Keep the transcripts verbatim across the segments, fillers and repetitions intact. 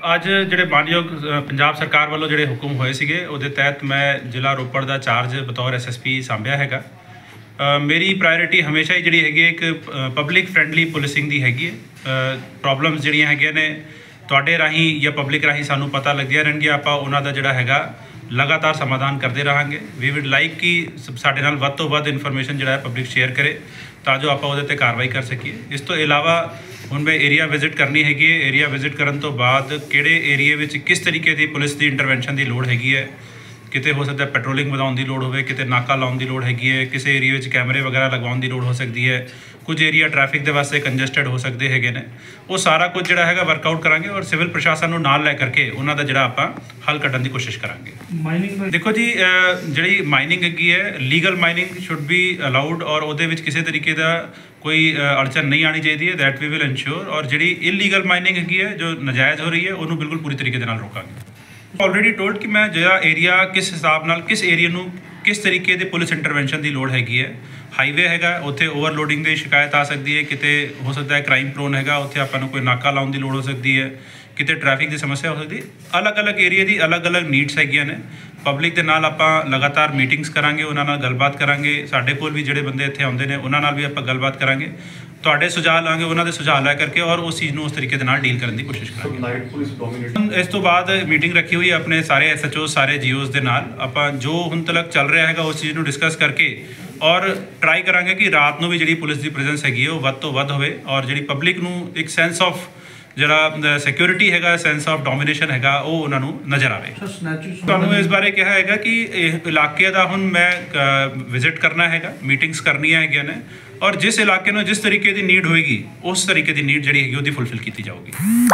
ਅੱਜ ਜਿਹੜੇ ਮਾਨਯੋਗ ਪੰਜਾਬ ਸਰਕਾਰ ਵੱਲੋਂ ਜਿਹੜੇ ਹੁਕਮ ਹੋਏ ਸੀਗੇ ਉਹਦੇ ਤਹਿਤ ਮੈਂ ਜ਼ਿਲ੍ਹਾ ਰੋਪੜ ਦਾ ਚਾਰਜ ਬਤੌਰ ਐਸ ਐਸ ਪੀ ਸਾਂਭਿਆ ਹੈਗਾ। ਮੇਰੀ ਪ੍ਰਾਇੋਰਟੀ ਹਮੇਸ਼ਾ ਹੀ ਜਿਹੜੀ ਹੈਗੀ ਇੱਕ ਪਬਲਿਕ ਫਰੈਂਡਲੀ ਪੁਲਿਸਿੰਗ ਦੀ ਹੈਗੀ ਹੈ। ਪ੍ਰੋਬਲਮਸ ਜਿਹੜੀਆਂ ਹੈਗੀਆਂ ਨੇ ਤੁਹਾਡੇ ਰਾਹੀਂ ਜਾਂ ਪਬਲਿਕ ਰਾਹੀਂ ਸਾਨੂੰ ਪਤਾ ਲੱਗਦੀਆਂ ਰਹਿਣਗੀਆਂ, ਆਪਾਂ ਉਹਨਾਂ ਦਾ ਜਿਹੜਾ ਹੈਗਾ ਲਗਾਤਾਰ ਸਮਾਧਾਨ ਕਰਦੇ ਰਹਾਂਗੇ। ਵੀ ਵੁਡ ਲਾਈਕ ਕਿ ਸਾਡੇ ਨਾਲ ਵੱਧ ਤੋਂ ਵੱਧ ਇਨਫੋਰਮੇਸ਼ਨ ਜਿਹੜਾ ਹੈ ਪਬਲਿਕ ਸ਼ੇਅਰ ਕਰੇ ਤਾਂ ਜੋ ਆਪਾਂ ਉਹਦੇ 'ਤੇ ਕਾਰਵਾਈ ਕਰ ਸਕੀਏ। ਇਸ ਤੋਂ ਇਲਾਵਾ ਹੁਣ ਮੈਂ ਏਰੀਆ ਵਿਜ਼ਿਟ ਕਰਨੀ ਹੈਗੀ ਹੈ। ਏਰੀਆ ਵਿਜ਼ਿਟ ਕਰਨ ਤੋਂ ਬਾਅਦ ਕਿਹੜੇ ਏਰੀਏ ਵਿੱਚ ਕਿਸ ਤਰੀਕੇ ਦੀ ਪੁਲਿਸ ਦੀ ਇੰਟਰਵੈਂਸ਼ਨ ਦੀ ਲੋੜ ਹੈਗੀ ਹੈ, ਕਿਤੇ ਹੋ ਸਕਦਾ ਪੈਟਰੋਲਿੰਗ ਵਧਾਉਣ ਦੀ ਲੋੜ ਹੋਵੇ, ਕਿਤੇ ਨਾਕਾ ਲਾਉਣ ਦੀ ਲੋੜ ਹੈਗੀ ਹੈ, ਕਿਸੇ ਏਰੀਏ ਵਿੱਚ ਕੈਮਰੇ ਵਗੈਰਾ ਲਗਵਾਉਣ ਦੀ ਲੋੜ ਹੋ ਸਕਦੀ ਹੈ, ਕੁਝ ਏਰੀਆ ਟ੍ਰੈਫਿਕ ਦੇ ਵਾਸਤੇ ਕੰਜਸਟਡ ਹੋ ਸਕਦੇ ਹੈਗੇ ਨੇ। ਉਹ ਸਾਰਾ ਕੁਝ ਜਿਹੜਾ ਹੈਗਾ ਵਰਕਆਊਟ ਕਰਾਂਗੇ ਔਰ ਸਿਵਲ ਪ੍ਰਸ਼ਾਸਨ ਨੂੰ ਨਾਲ ਲੈ ਕਰਕੇ ਉਹਨਾਂ ਦਾ ਜਿਹੜਾ ਆਪਾਂ ਹੱਲ ਕੱਢਣ ਦੀ ਕੋਸ਼ਿਸ਼ ਕਰਾਂਗੇ। ਮਾਈਨਿੰਗ ਦੇਖੋ ਜੀ, ਜਿਹੜੀ ਮਾਈਨਿੰਗ ਹੈਗੀ ਹੈ legal mining should be allowed ਔਰ ਉਹਦੇ ਵਿੱਚ ਕਿਸੇ ਤਰੀਕੇ ਦਾ ਕੋਈ ਅੜਚਨ ਨਹੀਂ ਆਉਣੀ ਚਾਹੀਦੀ ਹੈ। That we will ensure. ਔਰ ਜਿਹੜੀ ਇਲੀਗਲ ਮਾਈਨਿੰਗ ਹੈਗੀ ਹੈ ਜੋ ਨਾਜਾਇਜ਼ ਹੋ ਰਹੀ ਹੈ ਉਹਨੂੰ ਬਿਲਕੁਲ ਪੂਰੀ ਤਰੀਕੇ ਦੇ ਨਾਲ ਰੋਕਾਂਗੇ। ਆਲਰੇਡੀ ਟੋਲਡ ਕਿ ਮੈਂ ਜਿਹੜਾ ਏਰੀਆ ਕਿਸ ਹਿਸਾਬ ਨਾਲ ਕਿਸ ਏਰੀਆ ਨੂੰ ਕਿਸ ਤਰੀਕੇ ਦੇ ਪੁਲਿਸ ਇੰਟਰਵੈਂਸ਼ਨ ਦੀ ਲੋੜ ਹੈਗੀ ਹੈ। ਹਾਈਵੇ ਹੈਗਾ ਉੱਥੇ ਓਵਰਲੋਡਿੰਗ ਦੀ ਸ਼ਿਕਾਇਤ ਆ ਸਕਦੀ ਹੈ, ਕਿਤੇ ਹੋ ਸਕਦਾ ਹੈ ਕ੍ਰਾਈਮ ਪ੍ਰੋਨ ਹੈਗਾ ਉੱਥੇ ਆਪਾਂ ਨੂੰ ਕੋਈ ਨਾਕਾ ਲਾਉਣ ਦੀ ਲੋੜ ਹੋ ਸਕਦੀ ਹੈ, ਕਿਤੇ ਟ੍ਰੈਫਿਕ ਦੀ ਸਮੱਸਿਆ ਹੋ ਸਕਦੀ ਹੈ। ਅਲੱਗ-ਅਲੱਗ ਏਰੀਆ ਦੀ ਅਲੱਗ-ਅਲੱਗ ਨੀਡਸ ਹੈਗੀਆਂ ਨੇ। ਪਬਲਿਕ ਦੇ ਨਾਲ ਆਪਾਂ ਲਗਾਤਾਰ ਮੀਟਿੰਗਸ ਕਰਾਂਗੇ, ਉਹਨਾਂ ਨਾਲ ਗੱਲਬਾਤ ਕਰਾਂਗੇ। ਸਾਡੇ ਕੋਲ ਵੀ ਜਿਹੜੇ ਬੰਦੇ ਇੱਥੇ ਆਉਂਦੇ ਨੇ ਉਹਨਾਂ ਨਾਲ ਵੀ ਆਪਾਂ ਗੱਲਬਾਤ ਕਰਾਂਗੇ, ਤੁਹਾਡੇ ਸੁਝਾਅ ਲਾਂਗੇ, ਉਹਨਾਂ ਦੇ ਸੁਝਾਅ ਲੈ ਕਰਕੇ ਔਰ ਉਸ ਚੀਜ਼ ਨੂੰ ਉਸ ਤਰੀਕੇ ਦੇ ਨਾਲ ਡੀਲ ਕਰਨ ਦੀ ਕੋਸ਼ਿਸ਼ ਕਰਾਂਗੇ। ਇਸ ਤੋਂ ਬਾਅਦ ਮੀਟਿੰਗ ਰੱਖੀ ਹੋਈ ਹੈ ਆਪਣੇ ਸਾਰੇ ਐਸ ਐਚ ਓ ਸਾਰੇ ਜੀ ਓਜ਼ ਦੇ ਨਾਲ। ਆਪਾਂ ਜੋ ਹੁਣ ਤੱਕ ਚੱਲ ਰਿਹਾ ਹੈਗਾ ਉਸ ਚੀਜ਼ ਨੂੰ ਡਿਸਕਸ ਕਰਕੇ ਔਰ ਟਰਾਈ ਕਰਾਂਗੇ ਕਿ ਰਾਤ ਨੂੰ ਵੀ ਜਿਹੜੀ ਪੁਲਿਸ ਦੀ ਪ੍ਰੈਜ਼ੈਂਸ ਹੈਗੀ ਹੈ ਉਹ ਵੱਧ ਤੋਂ ਵੱਧ ਹੋਵੇ ਔਰ ਜਿਹੜੀ ਪਬਲਿਕ ਨੂੰ ਇੱਕ ਸੈਂਸ ਆਫ ਜਿਹੜਾ ਸਿਕਿਉਰਿਟੀ ਹੈਗਾ, ਸੈਂਸ ਆਫ ਡੋਮੀਨੇਸ਼ਨ ਹੈਗਾ, ਉਹ ਉਹਨਾਂ ਨੂੰ ਨਜ਼ਰ ਆਵੇ। ਤੁਹਾਨੂੰ ਇਸ ਬਾਰੇ ਕਿਹਾ ਹੈਗਾ ਕਿ ਇਹ ਇਲਾਕੇ ਦਾ ਹੁਣ ਮੈਂ ਵਿਜ਼ਿਟ ਕਰਨਾ ਹੈਗਾ, ਮੀਟਿੰਗਸ ਕਰਨੀਆਂ ਹੈਗੀਆਂ ਨੇ ਔਰ ਜਿਸ ਇਲਾਕੇ ਨੂੰ ਜਿਸ ਤਰੀਕੇ ਦੀ ਨੀਡ ਹੋਏਗੀ ਉਸ ਤਰੀਕੇ ਦੀ ਨੀਡ ਜਿਹੜੀ ਹੈਗੀ ਉਹਦੀ ਫੁਲਫਿਲ ਕੀਤੀ ਜਾਊਗੀ।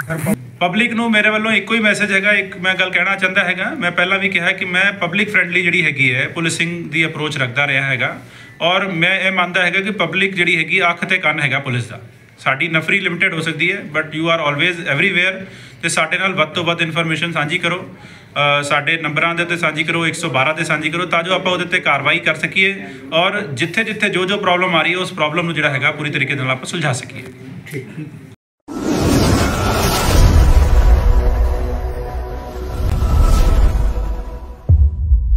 ਪਬਲਿਕ ਨੂੰ ਮੇਰੇ ਵੱਲੋਂ ਇੱਕੋ ਹੀ ਮੈਸੇਜ ਹੈਗਾ, ਇੱਕ ਮੈਂ ਗੱਲ ਕਹਿਣਾ ਚਾਹੁੰਦਾ ਹੈਗਾ। ਮੈਂ ਪਹਿਲਾਂ ਵੀ ਕਿਹਾ ਕਿ ਮੈਂ ਪਬਲਿਕ ਫਰੈਂਡਲੀ ਜਿਹੜੀ ਹੈਗੀ ਹੈ ਪੁਲਿਸਿੰਗ ਦੀ ਅਪਰੋਚ ਰੱਖਦਾ ਰਿਹਾ ਹੈਗਾ ਔਰ ਮੈਂ ਇਹ ਮੰਨਦਾ ਹੈਗਾ ਕਿ ਪਬਲਿਕ ਜਿਹੜੀ ਹੈਗੀ ਅੱਖ ਤੇ ਕੰਨ ਹੈਗਾ ਪੁਲਿਸ ਦਾ। ਸਾਡੀ ਨਫਰੀ ਲਿਮਿਟਡ ਹੋ ਸਕਦੀ ਹੈ but you are always everywhere. ਅਤੇ ਸਾਡੇ ਨਾਲ ਵੱਧ ਤੋਂ ਵੱਧ ਇਨਫੋਰਮੇਸ਼ਨ ਸਾਂਝੀ ਕਰੋ, ਸਾਡੇ ਨੰਬਰਾਂ ਦੇ ਉੱਤੇ ਸਾਂਝੀ ਕਰੋ, ਇੱਕ ਸੌ ਬਾਰਾਂ 'ਤੇ ਸਾਂਝੀ ਕਰੋ ਤਾਂ ਜੋ ਆਪਾਂ ਉਹਦੇ 'ਤੇ ਕਾਰਵਾਈ ਕਰ ਸਕੀਏ ਔਰ ਜਿੱਥੇ ਜਿੱਥੇ ਜੋ ਜੋ ਪ੍ਰੋਬਲਮ ਆ ਰਹੀ ਹੈ ਉਸ ਪ੍ਰੋਬਲਮ ਨੂੰ ਜਿਹੜਾ ਹੈਗਾ ਪੂਰੀ ਤਰੀਕੇ ਦੇ ਨਾਲ ਆਪਾਂ ਸੁਲਝਾ ਸਕੀਏ। ਠੀਕ।